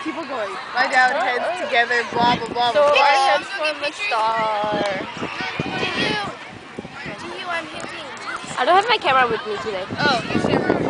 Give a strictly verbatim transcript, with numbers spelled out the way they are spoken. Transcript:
Keep on going. Lie down, heads together, blah, blah, blah, So blah. our heads form a star. Do you? Do you? I'm hinting. I don't have my camera with me today. Oh, you should.